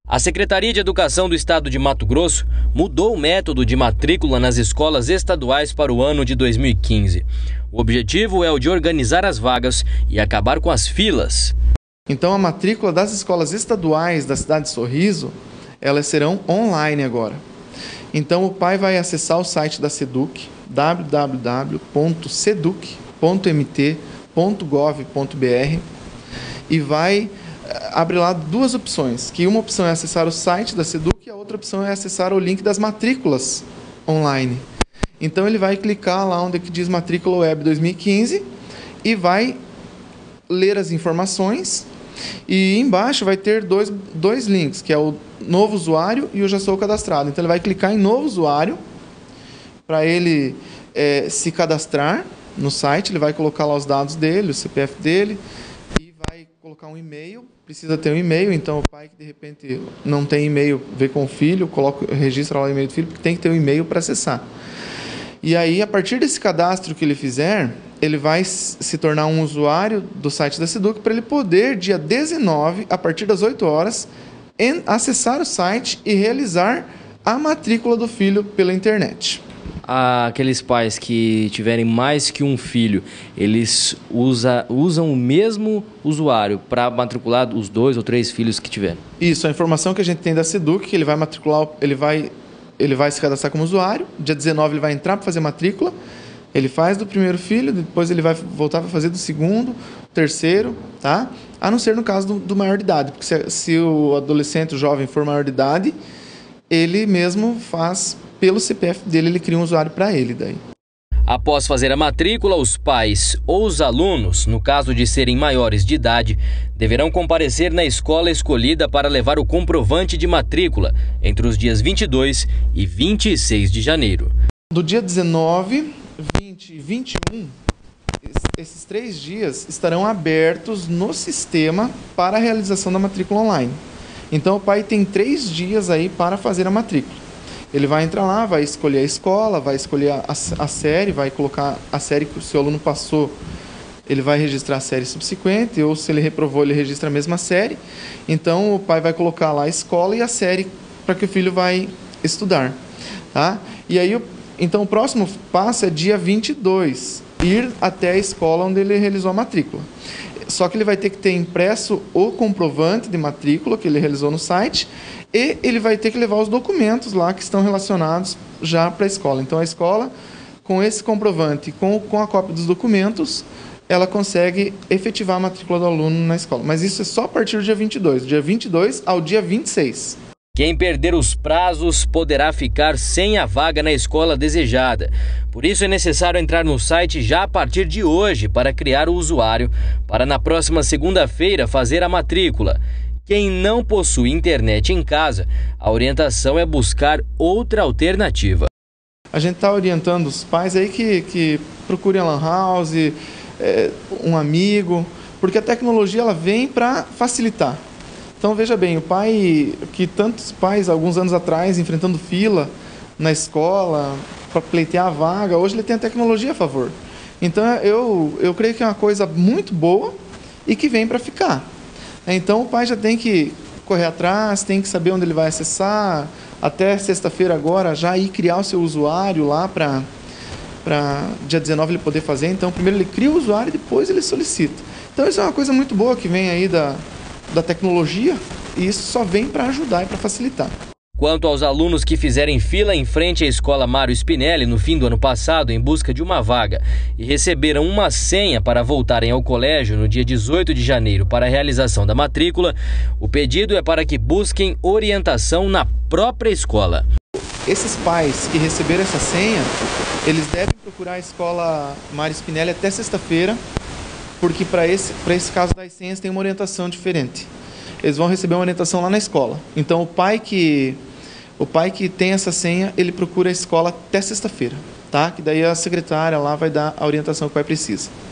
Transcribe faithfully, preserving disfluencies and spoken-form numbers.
A Secretaria de Educação do Estado de Mato Grosso mudou o método de matrícula nas escolas estaduais para o ano de dois mil e quinze. O objetivo é o de organizar as vagas e acabar com as filas. Então a matrícula das escolas estaduais da cidade de Sorriso, elas serão online agora. Então o pai vai acessar o site da SEDUC, w w w ponto seduc ponto m t ponto gov ponto b r, e vai abre lá duas opções, que uma opção é acessar o site da SEDUC e a outra opção é acessar o link das matrículas online. Então ele vai clicar lá onde diz Matrícula Web dois mil e quinze e vai ler as informações, e embaixo vai ter dois, dois links, que é o novo usuário e o já sou cadastrado. Então ele vai clicar em novo usuário para ele é, se cadastrar no site, ele vai colocar lá os dados dele, o C P F dele, colocar um e-mail, precisa ter um e-mail, então o pai que de repente não tem e-mail, vê com o filho, coloca, registra lá o e-mail do filho, porque tem que ter um e-mail para acessar. E aí, a partir desse cadastro que ele fizer, ele vai se tornar um usuário do site da SEDUC para ele poder, dia dezenove, a partir das oito horas, em, acessar o site e realizar a matrícula do filho pela internet. Aqueles pais que tiverem mais que um filho, eles usa, usam o mesmo usuário para matricular os dois ou três filhos que tiverem? Isso, a informação que a gente tem da SEDUC, que ele vai matricular, ele vai, ele vai se cadastrar como usuário, dia dezenove ele vai entrar para fazer matrícula, ele faz do primeiro filho, depois ele vai voltar para fazer do segundo, terceiro, tá? A não ser no caso do, do maior de idade, porque se, se o adolescente, o jovem for maior de idade, ele mesmo faz pelo C P F dele, ele cria um usuário para ele daí. Após fazer a matrícula, os pais ou os alunos, no caso de serem maiores de idade, deverão comparecer na escola escolhida para levar o comprovante de matrícula entre os dias vinte e dois e vinte e seis de janeiro. Do dia dezenove, vinte e vinte e um, esses três dias estarão abertos no sistema para a realização da matrícula online. Então o pai tem três dias aí para fazer a matrícula. Ele vai entrar lá, vai escolher a escola, vai escolher a, a série, vai colocar a série que o seu aluno passou, ele vai registrar a série subsequente, ou se ele reprovou, ele registra a mesma série. Então o pai vai colocar lá a escola e a série para que o filho vai estudar, tá? E aí, então o próximo passo é dia vinte e dois, ir até a escola onde ele realizou a matrícula. Só que ele vai ter que ter impresso o comprovante de matrícula que ele realizou no site, e ele vai ter que levar os documentos lá que estão relacionados já para a escola. Então a escola, com esse comprovante, com, com a cópia dos documentos, ela consegue efetivar a matrícula do aluno na escola. Mas isso é só a partir do dia vinte e dois, do dia vinte e dois ao dia vinte e seis. Quem perder os prazos poderá ficar sem a vaga na escola desejada. Por isso é necessário entrar no site já a partir de hoje para criar o usuário, para na próxima segunda-feira fazer a matrícula. Quem não possui internet em casa, a orientação é buscar outra alternativa. A gente está orientando os pais aí que, que procurem a lan house, é, um amigo, porque a tecnologia ela vem para facilitar. Então veja bem, o pai, que tantos pais, alguns anos atrás, enfrentando fila na escola para pleitear a vaga, hoje ele tem a tecnologia a favor. Então eu, eu creio que é uma coisa muito boa e que vem para ficar. Então o pai já tem que correr atrás, tem que saber onde ele vai acessar, até sexta-feira agora já ir criar o seu usuário lá para para dia dezenove ele poder fazer. Então primeiro ele cria o usuário e depois ele solicita. Então isso é uma coisa muito boa que vem aí da, da tecnologia, e isso só vem para ajudar e para facilitar. Quanto aos alunos que fizerem fila em frente à escola Mário Spinelli no fim do ano passado em busca de uma vaga e receberam uma senha para voltarem ao colégio no dia dezoito de janeiro para a realização da matrícula, o pedido é para que busquem orientação na própria escola. Esses pais que receberam essa senha, eles devem procurar a escola Mário Spinelli até sexta-feira, porque para esse, para esse caso das senhas tem uma orientação diferente. Eles vão receber uma orientação lá na escola. Então o pai que o pai que tem essa senha, ele procura a escola até sexta-feira, tá? Que daí a secretária lá vai dar a orientação que o pai precisa.